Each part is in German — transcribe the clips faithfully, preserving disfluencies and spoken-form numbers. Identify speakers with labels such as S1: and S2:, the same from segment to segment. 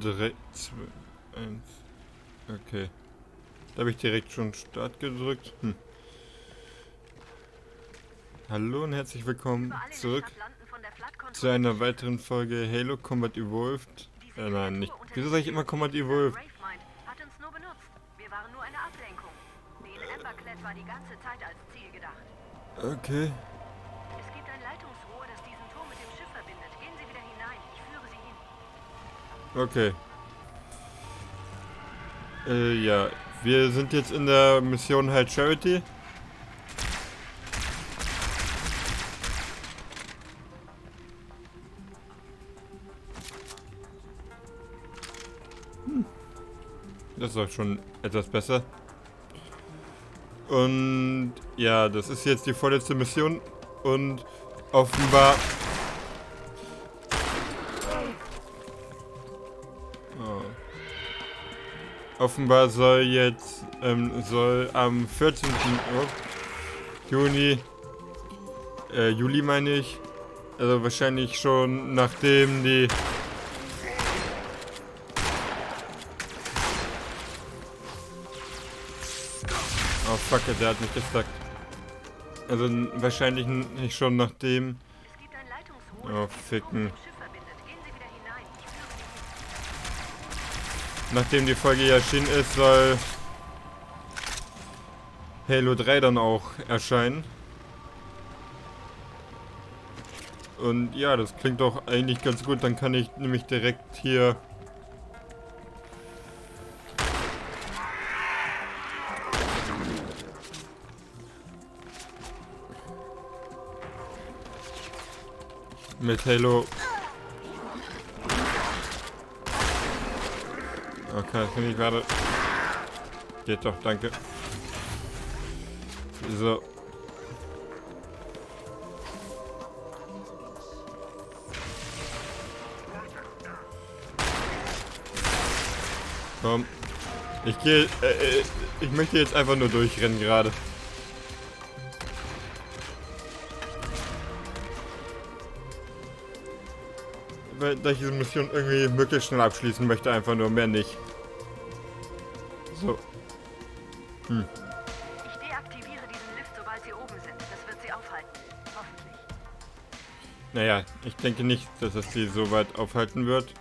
S1: drei, zwei, eins. Okay. Da habe ich direkt schon Start gedrückt. Hm. Hallo und herzlich willkommen zurück zu einer weiteren Folge Halo Combat Evolved. Äh, nein, nicht. Wieso sage ich immer Combat Evolved?
S2: Hat uns nur benutzt. Wir waren nur eine Ablenkung. Den Emberclad war die ganze Zeit als Ziel gedacht.
S1: Okay.
S2: Es gibt ein Leitungsrohr, das diesen Turm mit dem Schiff verbindet. Gehen Sie wieder hinein. Ich führe Sie hin.
S1: Okay. Äh, ja. Wir sind jetzt in der Mission High Charity. Hm. Das ist auch schon etwas besser. Und ja, das ist jetzt die vorletzte Mission. Und offenbar... Oh. Offenbar soll jetzt, ähm, soll am vierzehnten Juni, äh, Juli meine ich, also wahrscheinlich schon nachdem die... Oh fuck, der hat mich gestuckt. Also wahrscheinlich nicht schon nachdem...
S2: Es gibt ein Leitungsrohr,
S1: Oh,
S2: das diesen Turm
S1: ficken.
S2: mit dem Schiff verbindet. Gehen Sie wieder hinein. Ich führe Sie hin.
S1: Nachdem die Folge ja erschienen ist, soll Halo drei dann auch erscheinen. Und ja, das klingt doch eigentlich ganz gut. Dann kann ich nämlich direkt hier... mit Halo... Okay, finde ich gerade... Geht doch, danke. So. Komm. Ich gehe... Äh, äh, ich möchte jetzt einfach nur durchrennen gerade. Weil da ich diese Mission irgendwie möglichst schnell abschließen möchte, einfach nur, mehr nicht. So. Hm.
S2: Ich deaktiviere diesen Lift, sobald Sie oben sind. Das wird Sie aufhalten. Hoffentlich.
S1: Naja, ich denke nicht, dass es sie so weit aufhalten wird.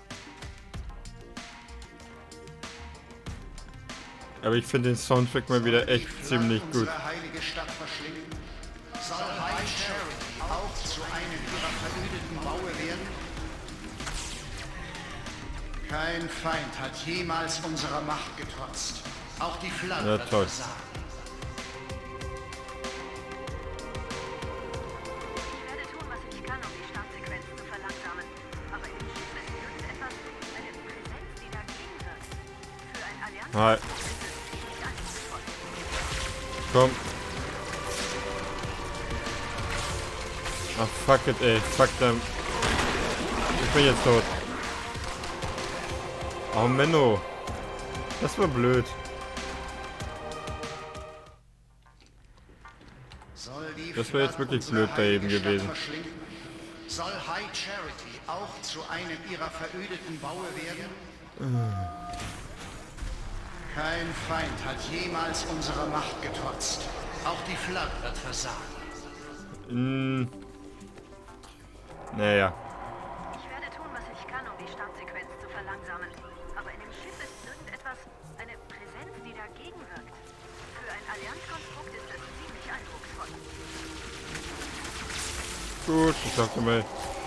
S1: Aber ich finde den Soundtrack mal wieder echt ziemlich gut.
S3: Unsere heilige Stadt verschlingen? Soll High Charity auch zu einem ihrer verödeten Baue werden? Kein Feind hat jemals unserer Macht getrotzt. Auch die Flagge
S1: Ja,
S3: wird
S1: toll.
S3: versagen.
S2: Ich werde tun, was ich kann, um die Startsequenzen zu verlangsamen. Aber im Schiff ist irgendetwas, eine Präsenz, die dagegen wirkt. Für ein Allianz
S1: Hi.
S2: ist es ziemlich eindrucksvoll.
S1: Komm. Ach, fuck it, ey. Fuck them. Ich bin jetzt tot. Oh, Menno. Das war blöd.
S3: Soll die
S1: Das wäre jetzt
S3: Flood
S1: wirklich
S3: unsere
S1: blöd da eben
S3: heilige Stadt
S1: gewesen.
S3: verschlingen? Soll High Charity auch zu einem ihrer verödeten Baue werden? Kein Feind hat jemals unserer Macht getrotzt. Auch die Flagge wird versagen.
S1: Hm. Naja.
S2: Ich werde tun, was ich kann, um die Startsequenz zu verlangsamen. Aber in dem Schiff ist irgendetwas, eine Präsenz, die dagegen wirkt. Für ein Allianzkonstrukt ist es ziemlich eindrucksvoll.
S1: Gut, ich dachte mal.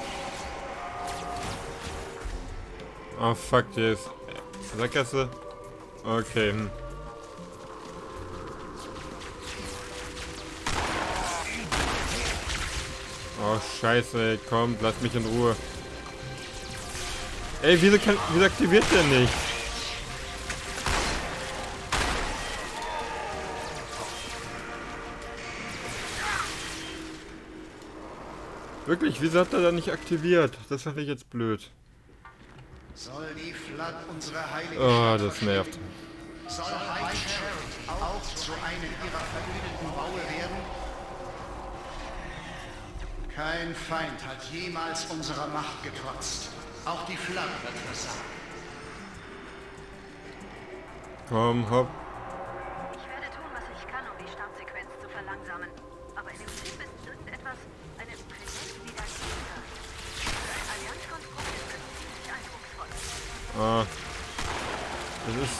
S1: Oh fuck, der ist. Sackgasse. Okay. Hm. Oh scheiße, ey, komm, lass mich in Ruhe. Ey, wieso, kann, wieso aktiviert der nicht? Wirklich, wieso hat er da nicht aktiviert? Das fand ich jetzt blöd.
S3: Soll die Flood unsere heilige
S1: Oh,
S3: Stadt
S1: das nervt.
S3: verschlingen? Soll High Charity auch zu einem ihrer verödeten Baue werden? Kein Feind hat jemals unserer Macht getrotzt. Auch die Flagge wird versagen.
S1: Komm, hopp.
S2: Ich werde tun, was ich kann, um die Startsequenz zu verlangsamen. Aber in dem Chip ist irgendetwas, eine Präsenz, die dagegen wirkt. Für ein Allianzkonstrukt ist das ziemlich eindrucksvoll.
S1: Ah. Das ist...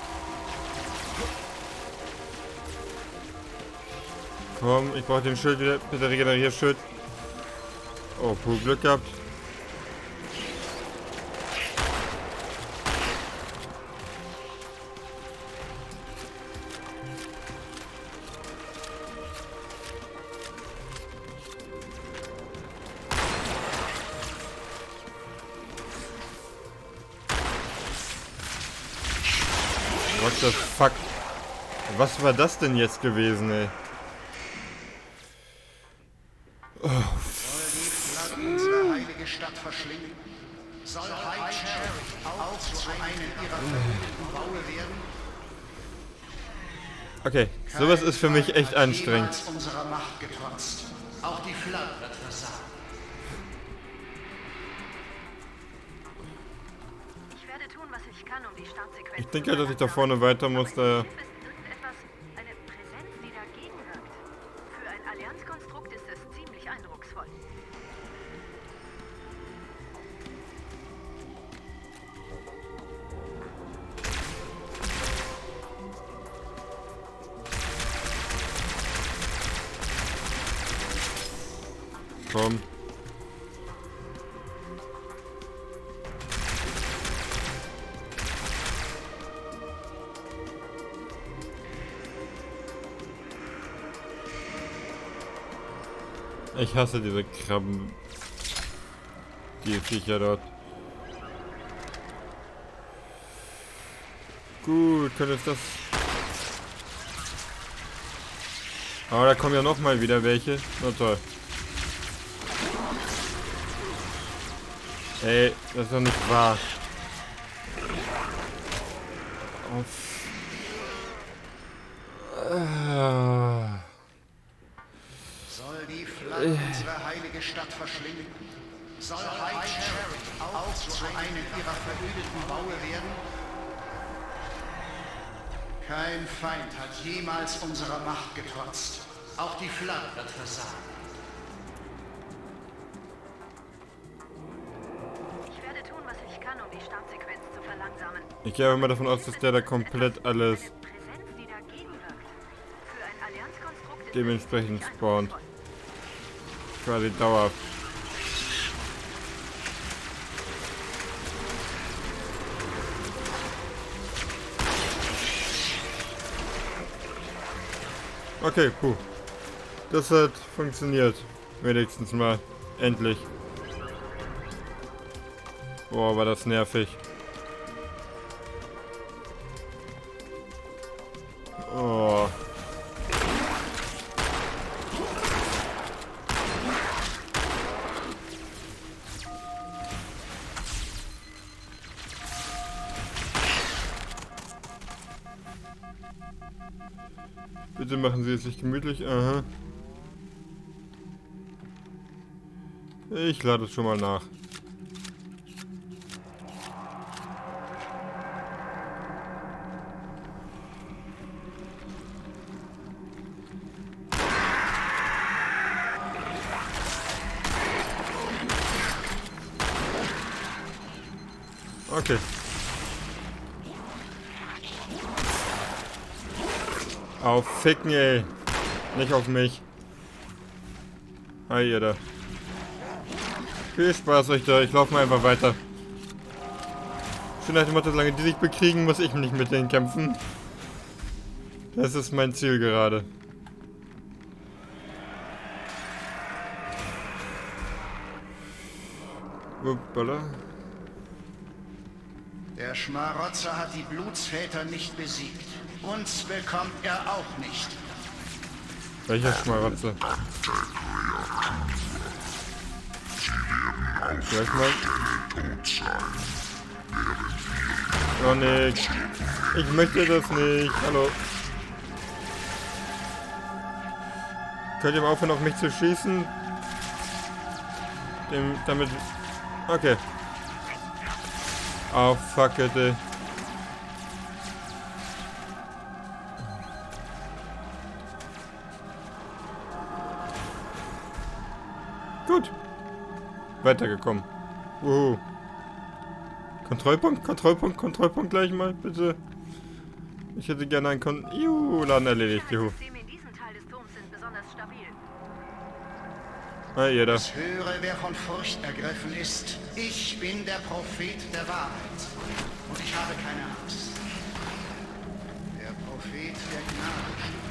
S1: Komm, ich brauche den Schild wieder. Bitte regenerier Schild. Oh, puh, Glück gehabt. What the fuck? Was war das denn jetzt gewesen, ey?
S3: Soll die Flagge unsere heilige Stadt verschlingen? Soll High Cherry auch zu einem ihrer verwüsteten Baue werden?
S1: Okay, sowas ist für mich echt anstrengend.
S3: Jemals unserer Macht getrotzt. Auch die Flagge wird versagen.
S2: Ich werde tun, was ich kann, um die Startsequenz
S1: Ich
S2: zu
S1: denke, dass ich da
S2: verlangsamen.
S1: vorne weiter muss, da...
S2: Im Chip ist irgendetwas, eine Präsenz, die dagegen wirkt. Für ein Allianzkonstrukt ist es ziemlich eindrucksvoll.
S1: Komm. Ich hasse diese Krabben. Die Viecher dort. Gut, können jetzt das... Aber da kommen ja noch mal wieder welche. Na toll. Ey, das ist doch nicht wahr. Auf. Ah.
S3: Soll die Flagge unsere heilige Stadt verschlingen? Soll High Cherry auch zu einem ihrer verödeten Baue werden? Kein Feind hat jemals unserer Macht getrotzt. Auch die Flagge wird versagen.
S2: Ich werde tun, was ich kann, um die Startsequenz zu verlangsamen.
S1: Ich gehe aber mal davon aus, dass der da komplett alles
S2: Eine Präsenz, die dagegen wirkt. Für ein Allianzkonstrukt ist
S1: dementsprechend
S2: es ziemlich
S1: spawnt.
S2: eindrucksvoll.
S1: Quasi dauerhaft. Okay, puh. Das hat funktioniert. Wenigstens mal. Endlich. Boah, war das nervig. Oh. Bitte machen Sie es sich gemütlich. Aha. Ich lade es schon mal nach. Okay. Auf Ficken, ey. Nicht auf mich. Hi, ihr da. Viel Spaß euch da. Ich laufe mal einfach weiter. Schön nach dem Motto, solange die sich bekriegen, muss ich nicht mit denen kämpfen. Das ist mein Ziel gerade. Uppala.
S3: Der Schmarotzer hat die Blutsväter nicht besiegt. Uns bekommt er auch nicht.
S1: Welcher Schmarotzer? Gleich mal. Oh nee. Ich möchte das nicht. Hallo. Könnt ihr mal aufhören, auf mich zu schießen? Dem, damit... Okay. Oh, fuck it, ey. weitergekommen. Wuhu. Kontrollpunkt, Kontrollpunkt, Kontrollpunkt gleich mal, bitte. Ich hätte gerne einen Kon... Juhu, Laden erledigt, juhu.
S2: Systeme in diesem Teil des Turms sind besonders stabil.
S1: Ah, jeder.
S3: Es höre, wer von Furcht ergriffen ist. Ich bin der Prophet der Wahrheit. Und ich habe keine Angst. Der Prophet der Gnade.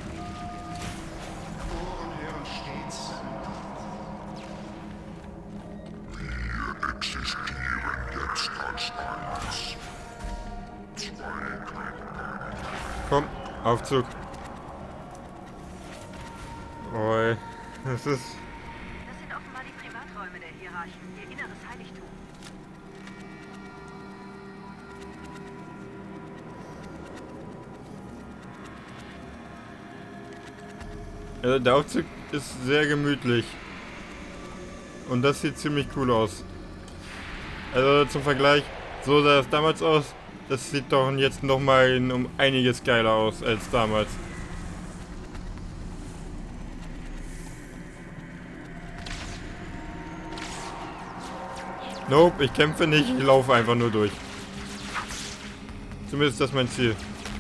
S3: Ohren hören stets seinen Rat.
S4: Wir existieren jetzt als eines. Zwei.
S1: Komm, Aufzug. Oi, das ist...
S2: Das sind offenbar die Privaträume der Hierarchen, ihr inneres Heiligtum.
S1: Also der Aufzug ist sehr gemütlich. Und das sieht ziemlich cool aus. Also zum Vergleich, so sah es damals aus. Das sieht doch jetzt nochmal um einiges geiler aus als damals. Nope, ich kämpfe nicht, ich laufe einfach nur durch. Zumindest ist das mein Ziel.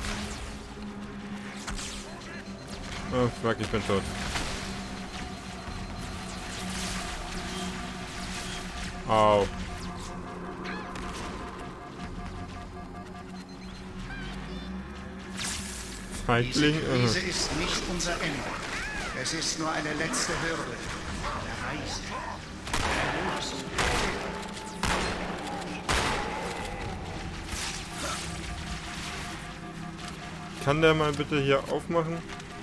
S1: Oh fuck, ich bin tot. Au. Feigling.
S3: Diese Krise ist nicht unser Ende. Es ist nur eine letzte Hürde. Der Reise.
S1: Kann der mal bitte hier aufmachen?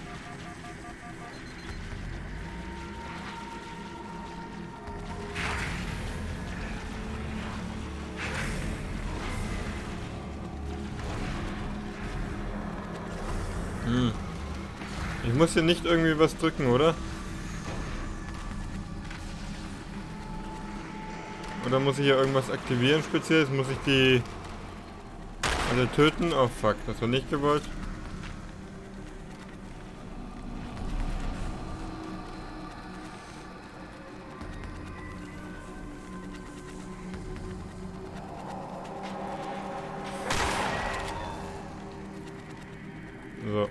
S1: Hm. Ich muss hier nicht irgendwie was drücken, oder? Oder muss ich hier irgendwas aktivieren speziell? Muss ich die alle töten? Oh fuck, das war nicht gewollt. So.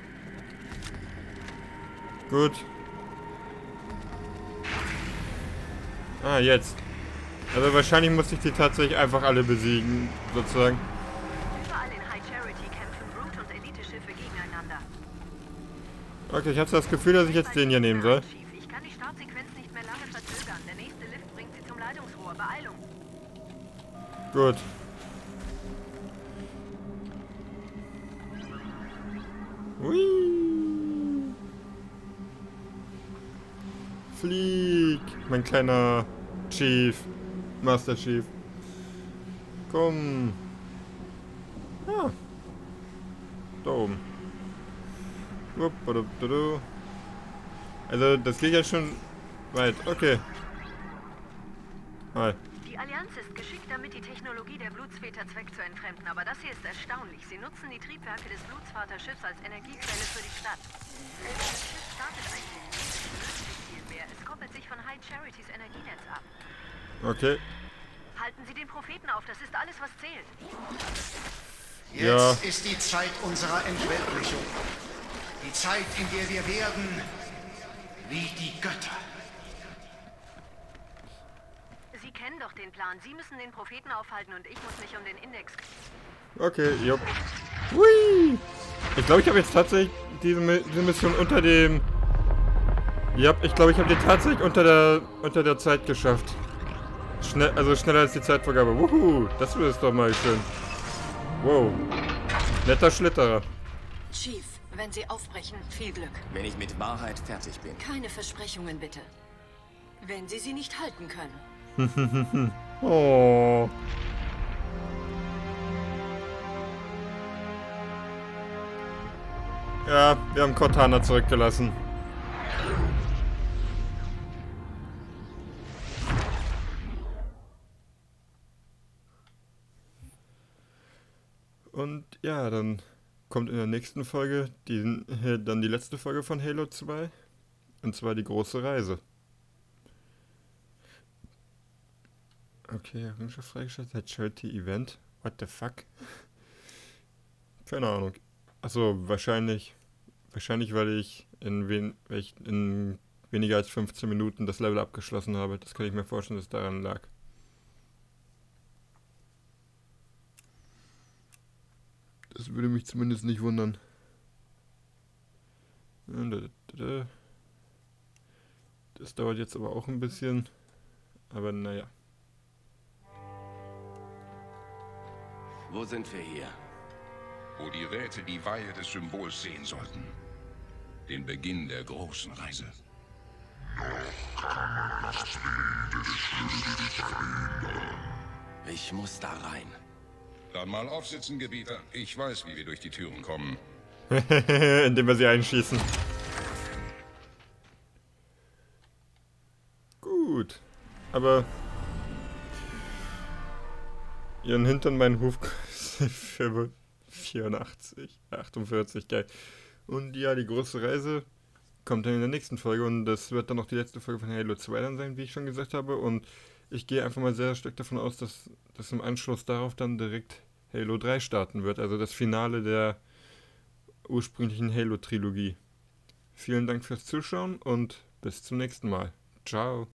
S1: Gut. Ah, jetzt. Also wahrscheinlich muss ich die tatsächlich einfach alle besiegen, sozusagen.
S2: Überall in High Charity kämpfen Brute und Elite-Schiffe gegeneinander.
S1: Okay, ich habe das Gefühl, dass ich jetzt den hier nehmen soll.
S2: Chief, ich kann die Startsequenz nicht mehr lange verzögern. Der nächste Lift bringt sie zum Leitungsrohr. Beeilung.
S1: Gut. Hui. Flieg, mein kleiner Chief. Master Chief. Komm. Ah. Da oben. Wuppadadudu. Also, das geht jetzt schon weit. Okay. Hi.
S2: Die Allianz ist geschickt damit, die Technologie der Blutsväter Zweck zu entfremden, aber das hier ist erstaunlich. Sie nutzen die Triebwerke des Blutsvaterschiffs als Energiequelle für die Stadt. Das Schiff startet eigentlich nicht, es löst sich viel mehr. Es koppelt sich von High Charities Energienetz ab.
S1: Okay.
S2: Halten Sie den Propheten auf, das ist alles, was zählt.
S3: Jetzt
S1: Ja.
S3: ist die Zeit unserer Entweltlichung. Die Zeit, in der wir werden wie die Götter.
S2: Sie kennen doch den Plan. Sie müssen den Propheten aufhalten und ich muss mich um den Index...
S1: Okay, jupp. Hui! Ich glaube, ich habe jetzt tatsächlich diese, Mi- diese Mission unter dem... Ja, ich glaube, ich habe die tatsächlich unter der unter der Zeit geschafft. Schnell, also schneller als die Zeitvorgabe. Wuhu! Das ist doch mal schön. Wow. Netter Schlitterer.
S5: Chief, wenn Sie aufbrechen, viel Glück.
S6: Wenn ich mit Wahrheit fertig bin.
S5: Keine Versprechungen, bitte. Wenn Sie sie nicht halten können.
S1: Oh. Ja, wir haben Cortana zurückgelassen. Und ja, dann kommt in der nächsten Folge die, äh, dann die letzte Folge von Halo zwei. Und zwar die große Reise. Okay, Errungenschaft freigeschaltet, Charity Event. What the fuck? Keine Ahnung. Achso, wahrscheinlich. Wahrscheinlich, weil ich in, wen, weil ich in weniger als fünfzehn Minuten das Level abgeschlossen habe. Das kann ich mir vorstellen, dass es daran lag. Das würde mich zumindest nicht wundern. Das dauert jetzt aber auch ein bisschen. Aber naja.
S6: Wo sind wir hier?
S4: Wo die Räte die Weihe des Symbols sehen sollten. Den Beginn der großen Reise.
S6: Ich muss da rein.
S4: Dann mal aufsitzen, Gebieter. Ich weiß, wie wir durch die Türen kommen.
S1: Indem wir sie einschießen. Gut. Aber ihren Hintern meinen Huf für vierundachtzig, achtundvierzig, geil. Und ja, die große Reise kommt dann in der nächsten Folge und das wird dann noch die letzte Folge von Halo zwei dann sein, wie ich schon gesagt habe. Und ich gehe einfach mal sehr stark davon aus, dass, dass im Anschluss darauf dann direkt Halo drei starten wird. Also das Finale der ursprünglichen Halo-Trilogie. Vielen Dank fürs Zuschauen und bis zum nächsten Mal. Ciao.